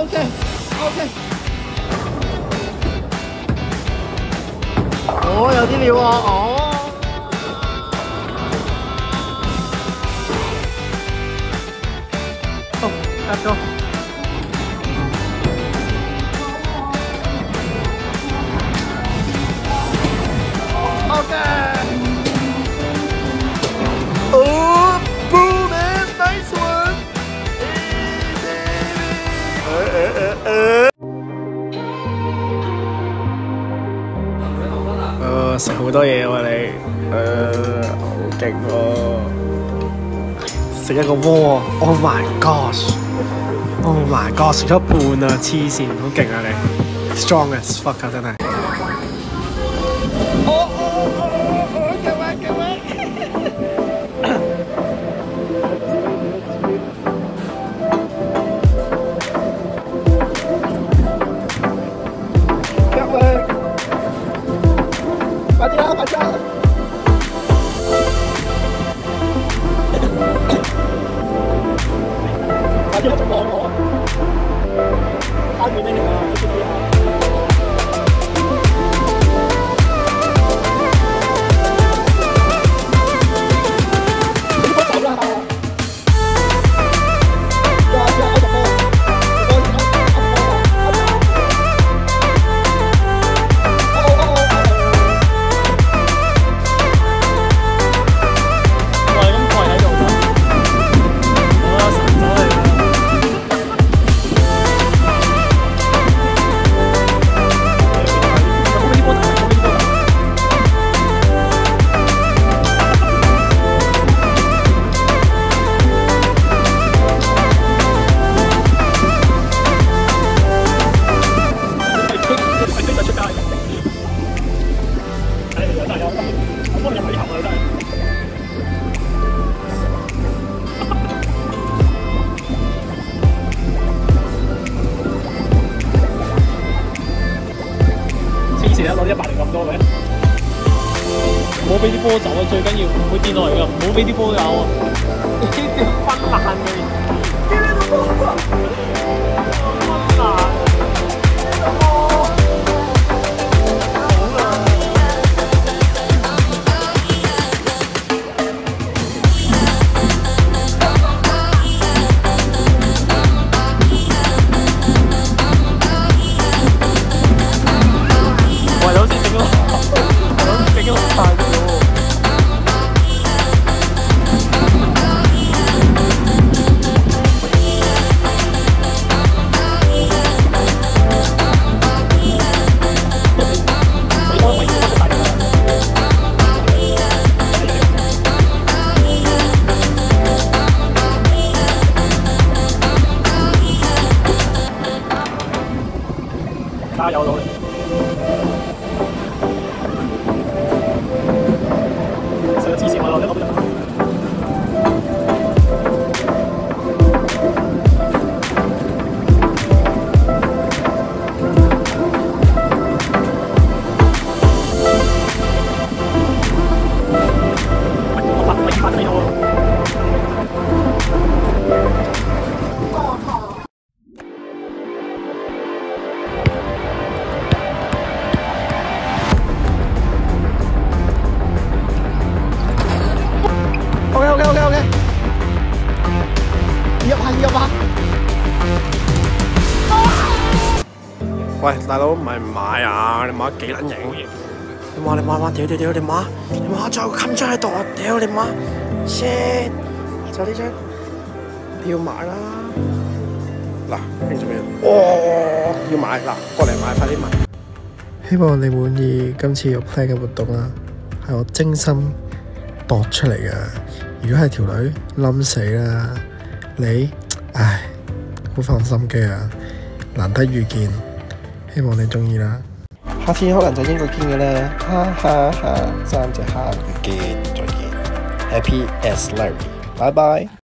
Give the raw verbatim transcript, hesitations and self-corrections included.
OK OK。哦，有啲料啊！哦。哦，得咗。OK。哦 ，boom man, nice one. Hey baby. 誒誒誒誒。誒，食好多嘢喎你，誒，好勁喎！食一個鍋 ，Oh my gosh，Oh my god， 食咗一半啊，黐線，好勁啊你 ，strong as fuck 啊真係。哦哦哦哦哦，救命救命！救命！快啲啦，快啲啦！快啲就幫我，翻遠啲嚟啊！知唔知啊？你幫手啦！呀呀，我入波，入波，入波，攞一百零咁多嘅，唔好俾啲波走啊！最緊要唔會跌落嚟㗎，唔好俾啲波有啊！呢條分爛嘅，呢條波分爛。加油努力！食咗芝士我落咗咁多。我發我已發咗呢套。OK OK OK OK， 入下入下。喂，大佬唔係唔買啊？你買幾撚型？你買你買買，屌屌屌！你買你買仲有個襟章喺度啊！屌你買 ，shit！ 就呢張，你要買啦！嗱，興做咩？哦，要買嗱，過嚟買，快啲買！希望你滿意今次有 plan 嘅活動啦，係我精心度出嚟嘅。如果係條女冧死啦，你唉好放心機啊，難得遇見，希望你中意啦。下次可能就英國見嘅啦，哈哈哈！三隻蝦遇見，再見 ，Happy as Larry，拜拜。